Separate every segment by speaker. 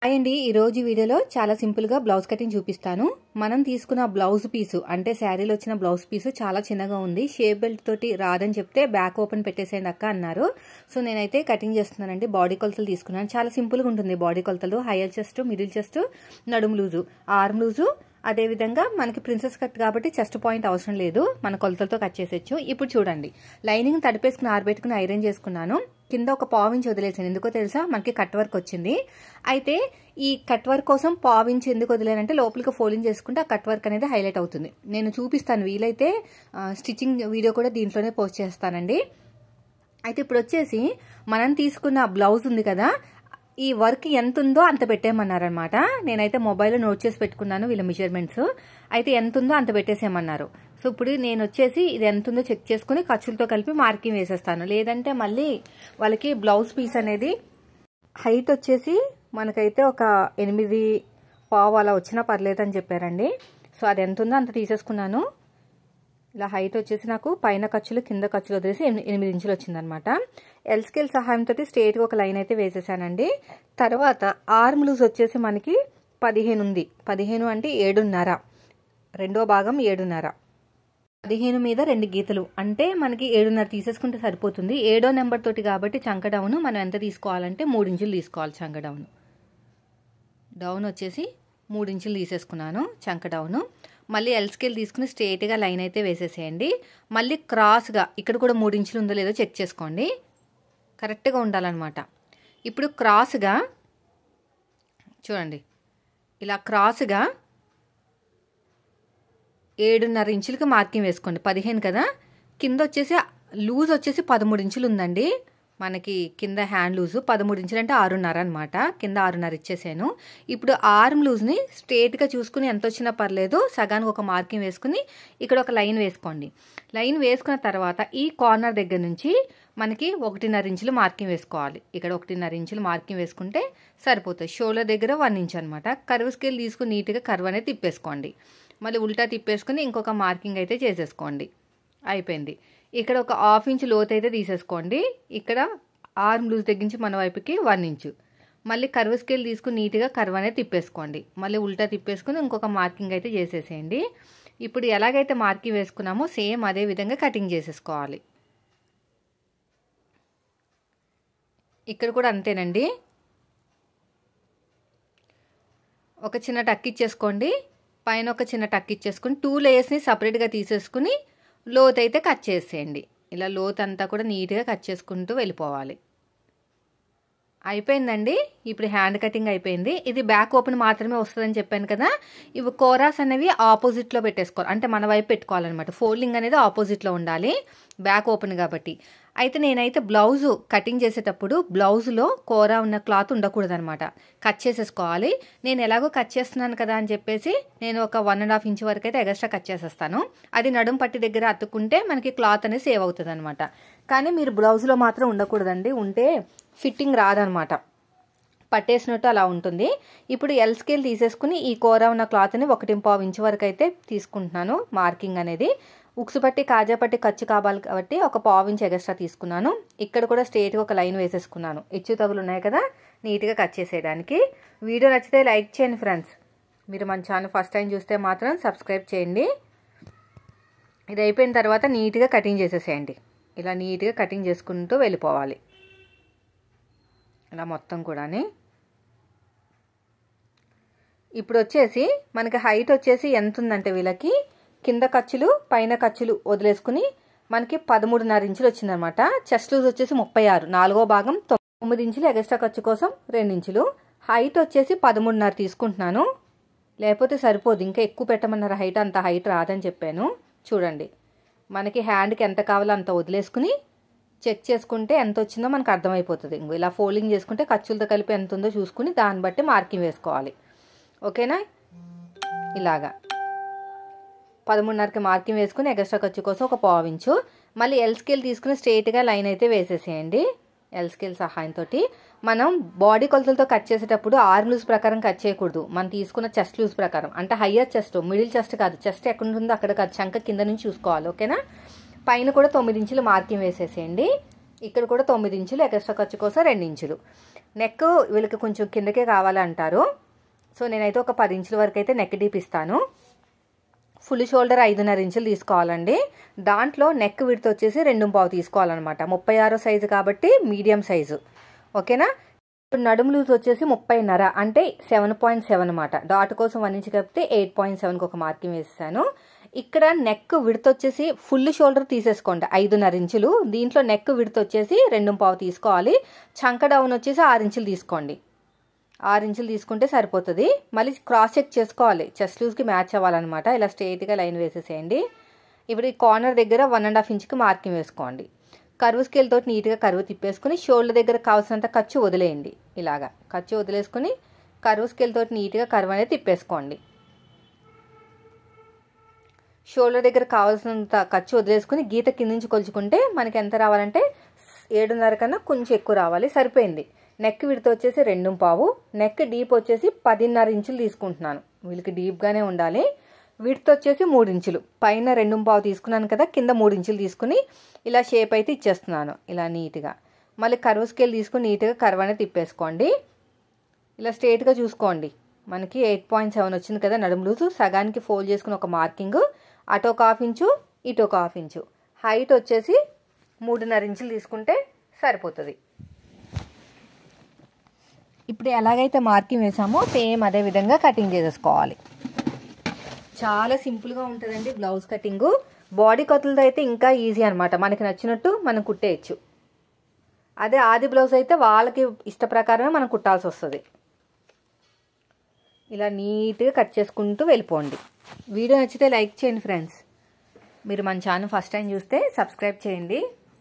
Speaker 1: అండి ఈ రోజు వీడియోలో చాలా సింపుల్ గా బ్లౌజ్ కటింగ్ చూపిస్తాను. మనం తీసుకున్న బ్లౌజ్ పీసు అంటే శారీలో వచ్చిన బ్లౌజ్ పీసు చాలా చిన్నగా ఉంది. షేప్ బెల్ట్ తోటి రాదని చెప్తే బ్యాక్ ఓపెన్ పెట్టేసేయండి అక్క అన్నారు. సో నేనైతే కటింగ్ చేస్తున్నానండి. బాడీ కొలతలు తీసుకున్నాను. చాలా సింపుల్ గా ఉంటుంది బాడీ కొలతలు. హైయర్ చెస్ట్, మిడిల్ చెస్ట్, నడుము లూజు, ఆర్మ్ లూజు, అదే విధంగా మనకి ప్రిన్సెస్ కట్ కాబట్టి చెస్ట్ పాయింట్ అవసరం లేదు. మన కొలతలతో కట్ చేసేయచ్చు. ఇప్పుడు చూడండి, లైనింగ్ తడిపేసుకుని ఆరబెట్టుకుని ఐరన్ చేసుకున్నాను. కింద ఒక పావించి వదిలేసాను. ఎందుకో తెలుసా, మనకి కట్ వర్క్ వచ్చింది. అయితే ఈ కట్ వర్క్ కోసం పావించి ఎందుకు వదిలేనంటే లోపలికి ఫోల్డింగ్ చేసుకుంటే ఆ కట్ వర్క్ అనేది హైలైట్ అవుతుంది. నేను చూపిస్తాను, వీలైతే స్టిచ్చింగ్ వీడియో కూడా దీంట్లోనే పోస్ట్ చేస్తానండి. అయితే ఇప్పుడు వచ్చేసి మనం తీసుకున్న బ్లౌజ్ ఉంది కదా, ఈ వర్క్ ఎంత ఉందో అంత పెట్టేయమన్నారనమాట. నేనైతే మొబైల్లో నోట్ చేసి పెట్టుకున్నాను వీళ్ళ మెజర్మెంట్స్. అయితే ఎంత ఉందో అంత పెట్టేసేయమన్నారు. సో ఇప్పుడు నేను వచ్చేసి ఇది ఎంత ఉందో చెక్ చేసుకుని ఖర్చులతో కలిపి మార్కింగ్ వేసేస్తాను. లేదంటే మళ్ళీ వాళ్ళకి బ్లౌజ్ పీస్ అనేది హైట్ వచ్చేసి మనకైతే ఒక 8.5 అలా వచ్చినా పర్లేదు అని చెప్పారండి. సో అది ఎంత ఉందో అంత తీసేసుకున్నాను. ఇలా హైట్ వచ్చేసి నాకు పైన ఖర్చులు కింద ఖర్చులు వదిలేసి 8 ఇంచులు వచ్చిందనమాట. ఎల్ స్కేల్ సహాయంతో స్ట్రేట్గా ఒక లైన్ అయితే వేసేసానండి. తర్వాత ఆర్మ్ లూజ్ వచ్చేసి మనకి 15 ఉంది. 15 అంటే 7.5, రెండో భాగం 7.5. 15 మీద 2 గీతలు అంటే మనకి 7.5 తీసేసుకుంటే సరిపోతుంది. 7వ నెంబర్ తోటి కాబట్టి చంక డౌన్ మనం ఎంత తీసుకోవాలంటే 3 ఇంచులు తీసుకోవాలి. చంక డౌన్ వచ్చేసి 3 ఇంచులు తీసేసుకున్నాను చంక డౌను. మళ్ళీ ఎల్ స్కేల్ తీసుకుని స్ట్రేట్గా లైన్ అయితే వేసేసేయండి. మళ్ళీ క్రాస్గా ఇక్కడ కూడా 3 ఇంచులు ఉందో లేదో చెక్ చేసుకోండి. కరెక్ట్గా ఉండాలన్నమాట. ఇప్పుడు క్రాస్గా చూడండి, ఇలా క్రాస్గా 7.5 ఇంచులకి మార్కింగ్ వేసుకోండి. 15 కదా, కింద వచ్చేసి లూజ్ వచ్చేసి 13 ఇంచులు ఉందండి. మనకి కింద హ్యాండ్ లూజు 13 ఇంచులు అంటే 6.5 అనమాట. కింద 6.5 ఇచ్చేసాను. ఇప్పుడు ఆర్మ్ లూజ్ని స్ట్రేట్గా చూసుకుని ఎంత వచ్చినా పర్లేదు, సగానికి ఒక మార్కింగ్ వేసుకుని ఇక్కడ ఒక లైన్ వేసుకోండి. లైన్ వేసుకున్న తర్వాత ఈ కార్నర్ దగ్గర నుంచి మనకి 1.5 ఇంచులు మార్కింగ్ వేసుకోవాలి. ఇక్కడ 1.5 ఇంచులు మార్కింగ్ వేసుకుంటే సరిపోతుంది. షోల్డర్ దగ్గర 1 ఇంచ్ అనమాట. కర్వ్ స్కేల్ తీసుకుని నీట్గా కర్వ్ అనేది తిప్పేసుకోండి. మళ్ళీ ఉల్టా తిప్పేసుకుని ఇంకొక మార్కింగ్ అయితే చేసేసుకోండి. అయిపోయింది. ఇక్కడ ఒక 1/2 ఇంచ్ లోతు అయితే తీసేసుకోండి. ఇక్కడ ఆర్మ్ లూజ్ దగ్గర నుంచి మన వైపుకి 1 ఇంచు. మళ్ళీ కర్వ్ స్కేల్ తీసుకుని నీట్గా కర్వ్ అనేది తిప్పేసుకోండి. మళ్ళీ ఉల్టా తిప్పేసుకుని ఇంకొక మార్కింగ్ అయితే చేసేసేయండి. ఇప్పుడు ఎలాగైతే మార్కింగ్ వేసుకున్నామో సేమ్ అదే విధంగా కటింగ్ చేసేసుకోవాలి. ఇక్కడ కూడా అంతేనండి. ఒక చిన్న టక్ ఇచ్చేసుకోండి. పైన ఒక చిన్న టక్ ఇచ్చేసుకుని 2 లేయర్స్ని సపరేట్గా తీసేసుకుని లోత్ అయితే కట్ చేసేయండి. ఇలా లోత్ అంతా కూడా నీట్గా కట్ చేసుకుంటూ వెళ్ళిపోవాలి. అయిపోయిందండి. ఇప్పుడు హ్యాండ్ కటింగ్ అయిపోయింది. ఇది బ్యాక్ ఓపెన్ మాత్రమే వస్తుందని చెప్పాను కదా. ఇవి కోరాస్ అనేవి ఆపోజిట్లో పెట్టేసుకోవాలి, అంటే మన వైపు పెట్టుకోవాలన్నమాట. ఫోల్డింగ్ అనేది ఆపోజిట్లో ఉండాలి, బ్యాక్ ఓపెన్ కాబట్టి. అయితే నేనైతే బ్లౌజు కటింగ్ చేసేటప్పుడు బ్లౌజులో కోరా ఉన్న క్లాత్ ఉండకూడదు అనమాట. కట్ చేసేసుకోవాలి. నేను ఎలాగో కట్ చేస్తున్నాను కదా అని చెప్పేసి నేను ఒక 1.5 ఇంచ్ వరకు అయితే ఎక్స్ట్రా కట్ చేసేస్తాను. అది నడుం పట్టి దగ్గర అతుక్కుంటే మనకి క్లాత్ అనేది సేవ్ అవుతుంది అనమాట. కానీ మీరు బ్లౌజులో మాత్రం ఉండకూడదండి, ఉంటే ఫిట్టింగ్ రాదనమాట, పట్టేసినట్టు అలా ఉంటుంది. ఇప్పుడు ఎల్ స్కేల్ తీసేసుకుని ఈ కోరా ఉన్న క్లాత్ని 1.5 ఇంచ్ వరకు అయితే తీసుకుంటున్నాను మార్కింగ్ అనేది. ఉక్సు పట్టి కాజా పట్టి ఖర్చు కావాలి కాబట్టి ఒక 1/2 ఇంచ్ ఎక్స్ట్రా తీసుకున్నాను. ఇక్కడ కూడా స్ట్రేట్గా ఒక లైన్ వేసేసుకున్నాను. హెచ్చు తగులు ఉన్నాయి కదా, నీట్గా కట్ చేసేయడానికి. వీడియో నచ్చితే లైక్ చేయండి ఫ్రెండ్స్. మీరు మన ఛానల్ ఫస్ట్ టైం చూస్తే మాత్రం సబ్స్క్రైబ్ చేయండి. ఇది అయిపోయిన తర్వాత నీట్గా కటింగ్ చేసేసేయండి. ఇలా నీట్గా కటింగ్ చేసుకుంటూ వెళ్ళిపోవాలి. ఇలా మొత్తం కూడాని. ఇప్పుడు వచ్చేసి మనకి హైట్ వచ్చేసి ఎంత ఉందంటే వీళ్ళకి కింద ఖర్చులు పైన ఖర్చులు వదిలేసుకుని మనకి 13.5 ఇంచులు వచ్చిందనమాట. చెస్ట్ లూజ్ వచ్చేసి 36, 4వ భాగం 9 ఇంచులు ఎక్స్ట్రా ఖర్చు కోసం 2 ఇంచులు. హైట్ వచ్చేసి 13.5 తీసుకుంటున్నాను, లేకపోతే సరిపోదు, ఇంకా ఎక్కువ పెట్టమన్నారు హైట్. అంత హైట్ రాదని చెప్పాను. చూడండి, మనకి హ్యాండ్కి ఎంత కావాలో అంత వదిలేసుకుని చెక్ చేసుకుంటే ఎంత వచ్చిందో మనకు అర్థమైపోతుంది. ఇలా ఫోల్డింగ్ చేసుకుంటే ఖర్చులతో కలిపి ఎంత ఉందో చూసుకుని దాన్ని బట్టి మార్కింగ్ వేసుకోవాలి. ఓకేనా, ఇలాగా 13.5కి మార్కింగ్ వేసుకుని ఎక్స్ట్రా ఖర్చు కోసం ఒక 1/2 ఇంచు. మళ్ళీ ఎల్ స్కేల్ తీసుకుని స్ట్రేట్గా లైన్ అయితే వేసేసేయండి. ఎల్ స్కేల్ సహాయంతో మనం బాడీ కొలతలతో కట్ చేసేటప్పుడు ఆర్మ్ లూజ్ ప్రకారం కట్ చేయకూడదు. మనం తీసుకున్న చెస్ట్ లూజ్ ప్రకారం, అంటే హయ్యర్ చెస్ట్, మిడిల్ చెస్ట్ కాదు. చెస్ట్ ఎక్కడ ఉంటుందో అక్కడ కాదు, చంక కింద నుంచి చూసుకోవాలి. ఓకేనా, పైన కూడా 9 ఇంచులు మార్కింగ్ వేసేసేయండి. ఇక్కడ కూడా 9 ఇంచులు ఎక్స్ట్రా ఖర్చు కోసం 2 ఇంచులు. నెక్ వీళ్ళకి కొంచెం కిందకే కావాలంటారు. సో నేనైతే ఒక 10 ఇంచుల వరకు అయితే నెక్ డీప్ ఇస్తాను. ఫుల్ షోల్డర్ 5.5 ఇంచులు తీసుకోవాలండి. దాంట్లో నెక్ విడ్త్ వచ్చేసి 2.5 తీసుకోవాలన్నమాట. 36 సైజు కాబట్టి మీడియం సైజు. ఓకేనా. ఇప్పుడు నడుము లూజ్ వచ్చేసి 30.5 అంటే 7.7 అనమాట. డాట్ కోసం 1 ఇంచ్ కలిపితే 8.7కి ఒక మార్కింగ్ వేసాను. ఇక్కడ నెక్ విడ్త్ వచ్చేసి ఫుల్ షోల్డర్ తీసేసుకోండి 5.5 ఇంచులు. దీంట్లో నెక్ విడ్త్ వచ్చేసి 2.5 తీసుకోవాలి. చంక డౌన్ వచ్చేసి 6 ఇంచులు తీసుకోండి. 6 ఇంచులు తీసుకుంటే సరిపోతుంది. మళ్ళీ క్రాస్ చెక్ చేసుకోవాలి, చెస్ట్ లూజ్కి మ్యాచ్ అవ్వాలన్నమాట. ఇలా స్ట్రైట్గా లైన్ వేసేసేయండి. ఇప్పుడు ఈ కార్నర్ దగ్గర 1.5 ఇంచుకి మార్కింగ్ వేసుకోండి. కర్వ్ స్కేల్ తోటి నీట్గా కర్వ్ తిప్పేసుకుని షోల్డర్ దగ్గర కావాల్సినంత ఖర్చు వదిలేయండి. ఇలాగా ఖర్చు వదిలేసుకుని కర్వ్ స్కేల్ తోటి నీట్గా కర్వ్ అనేది తిప్పేసుకోండి. షోల్డర్ దగ్గర కావాల్సినంత ఖర్చు వదిలేసుకుని గీత కింద నుంచి కొలుచుకుంటే మనకి ఎంత రావాలంటే 7.5 కన్నా కొంచెం ఎక్కువ రావాలి. సరిపోయింది. నెక్ విడ్త్ వచ్చేసి 2.5, నెక్ డీప్ వచ్చేసి 10.5 ఇంచులు తీసుకుంటున్నాను. వీళ్ళకి డీప్గానే ఉండాలి. విడ్త్ వచ్చేసి 3 ఇంచులు. పైన 2.5 తీసుకున్నాను కదా, కింద 3 ఇంచులు తీసుకుని ఇలా షేప్ అయితే ఇచ్చేస్తున్నాను. ఇలా నీట్గా మళ్ళీ కర్వ్ స్కేల్ తీసుకుని నీట్గా కర్వ్ అనేది తిప్పేసుకోండి. ఇలా స్ట్రైట్గా చూసుకోండి. మనకి 8.7 వచ్చింది కదా నడుము లూజు. సగానికి ఫోల్డ్ చేసుకుని ఒక మార్కింగ్, అటు ఒక 1/2 ఇంచు, ఇటు ఒక 1/2 ఇంచు. హైట్ వచ్చేసి 3.5 ఇంచులు తీసుకుంటే సరిపోతుంది. ఇప్పుడు ఎలాగైతే మార్కింగ్ వేసామో సేమ్ అదే విధంగా కటింగ్ చేసేసుకోవాలి. చాలా సింపుల్గా ఉంటుందండి బ్లౌజ్ కటింగు. బాడీ కొలతలతో అయితే ఇంకా ఈజీ అనమాట. మనకి నచ్చినట్టు మనం కుట్టేయచ్చు. అదే ఆది బ్లౌజ్ అయితే వాళ్ళకి ఇష్ట ప్రకారమే మనం కుట్టాల్సి వస్తుంది. ఇలా నీట్గా కట్ చేసుకుంటూ వెళ్ళిపోండి. వీడియో నచ్చితే లైక్ చేయండి ఫ్రెండ్స్. మీరు మన ఛానల్ ఫస్ట్ టైం చూస్తే సబ్స్క్రైబ్ చేయండి.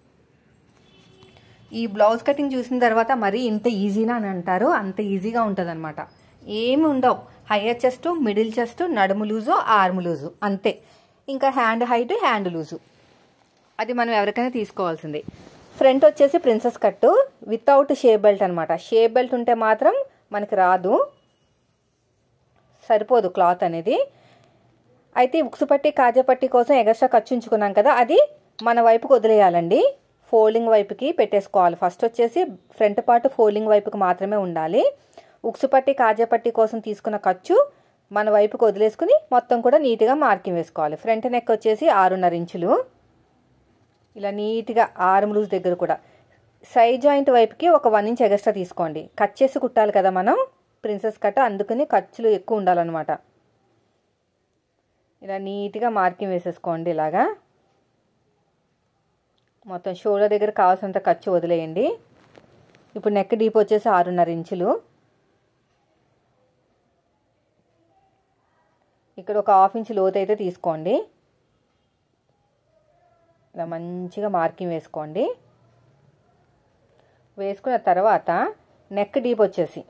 Speaker 1: ఈ బ్లౌజ్ కటింగ్ చూసిన తర్వాత మరీ ఇంత ఈజీనా అని అంటారు. అంత ఈజీగా ఉంటుంది అనమాట. ఏమి ఉండవు. హైయర్ చెస్ట్, మిడిల్ చెస్ట్, నడుము లూజు, ఆర్మ్ లూజు అంతే. ఇంకా హ్యాండ్ హైట్, హ్యాండ్ లూజు అది మనం ఎవరికైనా తీసుకోవాల్సింది. ఫ్రంట్ వచ్చేసి princess cut without shape belt అనమాట. షేప్ బెల్ట్ ఉంటే మాత్రం మనకి రాదు, సరిపోదు క్లాత్ అనేది. అయితే ఉక్సు పట్టి కాజా పట్టి కోసం ఎగస్ట్రా ఖర్చు ఉంచుకున్నాం కదా, అది మన వైపుకి వదిలేయాలండి. ఫోల్డింగ్ వైపుకి పెట్టేసుకోవాలి. ఫస్ట్ వచ్చేసి ఫ్రంట్ పార్ట్ ఫోల్డింగ్ వైపుకి మాత్రమే ఉండాలి. ఉక్సు పట్టి కాజా పట్టి కోసం తీసుకున్న ఖర్చు మన వైపుకి వదిలేసుకుని మొత్తం కూడా నీట్గా మార్కింగ్ వేసుకోవాలి. ఫ్రంట్ నెక్ వచ్చేసి 6.5 ఇంచులు. ఇలా నీట్గా ఆర్మ్ లూజ్ దగ్గర కూడా సైడ్ జాయింట్ వైపుకి ఒక 1 ఇంచ్ ఎగస్ట్రా తీసుకోండి. కట్ చేసి కుట్టాలి కదా మనం ప్రిన్సెస్ కట్, అందుకని ఖర్చులు ఎక్కువ ఉండాలన్నమాట. ఇలా నీట్గా మార్కింగ్ వేసేసుకోండి. ఇలాగా మొత్తం షోల్డర్ దగ్గర కావాల్సినంత ఖర్చు వదిలేయండి. ఇప్పుడు నెక్ డీప్ వచ్చేసి 6.5 ఇంచులు. ఇక్కడ ఒక 1/2 ఇంచ్ లోతు అయితే తీసుకోండి. ఇలా మంచిగా మార్కింగ్ వేసుకోండి. వేసుకున్న తర్వాత నెక్ డీప్ వచ్చేసి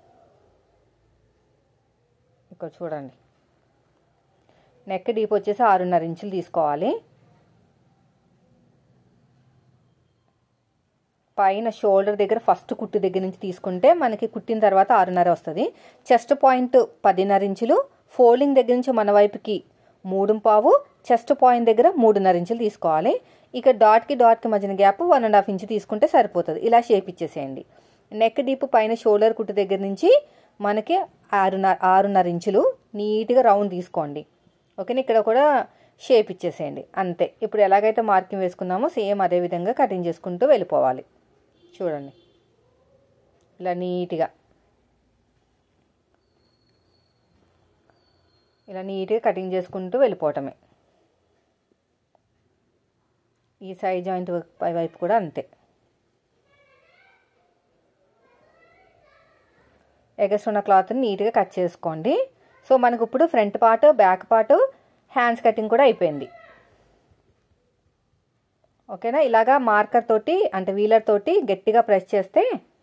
Speaker 1: ఇక్కడ చూడండి, నెక్ డీప్ వచ్చేసి 6.5 ఇంచులు తీసుకోవాలి. పైన షోల్డర్ దగ్గర ఫస్ట్ కుట్టు దగ్గర నుంచి తీసుకుంటే మనకి కుట్టిన తర్వాత 6.5 వస్తుంది. చెస్ట్ పాయింట్ 10.5 ఇంచులు. ఫోల్డింగ్ దగ్గర నుంచి మన వైపుకి 3.5, చెస్ట్ పాయింట్ దగ్గర 3.5 ఇంచులు తీసుకోవాలి. ఇక డాట్కి మధ్యన గ్యాప్ 1.5 ఇంచు తీసుకుంటే సరిపోతుంది. ఇలా షేప్ ఇచ్చేసేయండి. నెక్ డీప్ పైన షోల్డర్ కుట్టు దగ్గర నుంచి మనకి 6.5 ఇంచులు నీట్గా రౌండ్ తీసుకోండి. ఓకేనా. ఇక్కడ కూడా షేప్ ఇచ్చేసేయండి అంతే. ఇప్పుడు ఎలాగైతే మార్కింగ్ వేసుకున్నామో సేమ్ అదే విధంగా కటింగ్ చేసుకుంటూ వెళ్ళిపోవాలి. చూడండి ఇలా నీట్గా కటింగ్ చేసుకుంటూ వెళ్ళిపోవటమే. ఈ సైడ్ జాయింట్ పై వైపు కూడా అంతే. ఎగస్ట్ ఉన్న క్లాత్ని నీట్గా కట్ చేసుకోండి. సో మనకు ఇప్పుడు front part, back part, hands cutting కూడా అయిపోయింది. ఓకేనా. ఇలాగా మార్కర్ తోటి అంటే వీలర్ తోటి గట్టిగా ప్రెస్ చేస్తే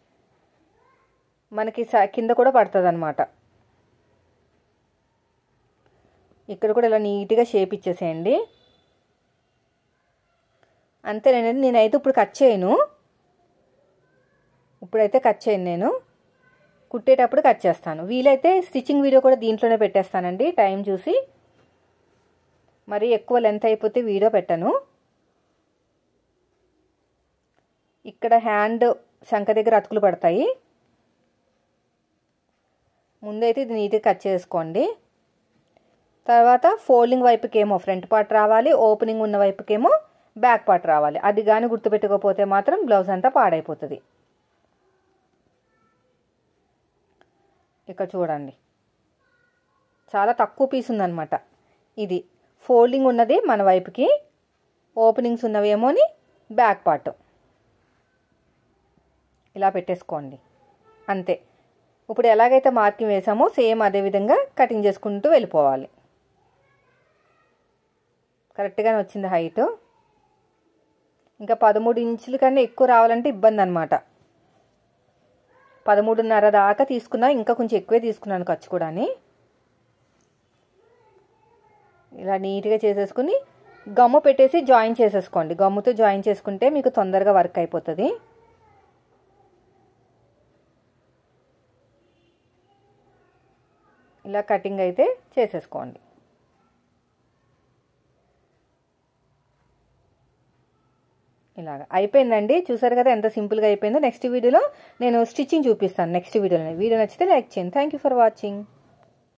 Speaker 1: మనకి కింద కూడా పడుతుంది అనమాట. ఇక్కడ కూడా ఇలా నీట్గా షేప్ ఇచ్చేసేయండి. అంతేనండి. నేనైతే ఇప్పుడు కట్ చేయను. ఇప్పుడైతే కట్ చేయను, నేను కుట్టేటప్పుడు కట్ చేస్తాను. వీలైతే స్టిచ్చింగ్ వీడియో కూడా దీంట్లోనే పెట్టేస్తానండి టైం చూసి. మరి ఎక్కువ లెంత్ అయిపోతే వీడియో పెట్టను. ఇక్కడ హ్యాండ్ శంఖ దగ్గర అతుకులు పడతాయి. ముందైతే ఇది నీట్గా కట్ చేసుకోండి. తర్వాత ఫోల్డింగ్ వైపుకేమో ఫ్రంట్ పార్ట్ రావాలి, ఓపెనింగ్ ఉన్న వైపుకేమో బ్యాక్ పార్ట్ రావాలి. అది కానీ గుర్తుపెట్టుకోకపోతే మాత్రం బ్లౌజ్ అంతా పాడైపోతుంది. ఇక్కడ చూడండి, చాలా తక్కువ పీస్ ఉందన్నమాట. ఇది ఫోల్డింగ్ ఉన్నది మన వైపుకి, ఓపెనింగ్స్ ఉన్నవేమోని బ్యాక్ పార్ట్. ఇలా పెట్టేసుకోండి అంతే. ఇప్పుడు ఎలాగైతే మార్కింగ్ వేసామో సేమ్ అదే విధంగా కటింగ్ చేసుకుంటూ వెళ్ళిపోవాలి. కరెక్ట్గానే వచ్చింది హైట్. ఇంకా 13 ఇంచుల కన్నా ఎక్కువ రావాలంటే ఇబ్బంది అనమాట. 13.5 దాకా తీసుకున్నా, ఇంకా కొంచెం ఎక్కువే తీసుకున్నాను ఖర్చు కూడా. ఇలా నీట్గా చేసేసుకుని గమ్ము పెట్టేసి జాయిన్ చేసేసుకోండి. గమ్ముతో జాయిన్ చేసుకుంటే మీకు తొందరగా వర్క్ అయిపోతుంది. ఇలా కటింగ్ అయితే చేసేసుకోండి. ఇలాగ అయిపోయిందండి. చూసారు కదా ఎంత సింపుల్గా అయిపోయిందో. నెక్స్ట్ వీడియోలో నేను స్టిచ్చింగ్ చూపిస్తాను. నెక్స్ట్ వీడియో నచ్చితే లైక్ చేయండి. Thank you for watching.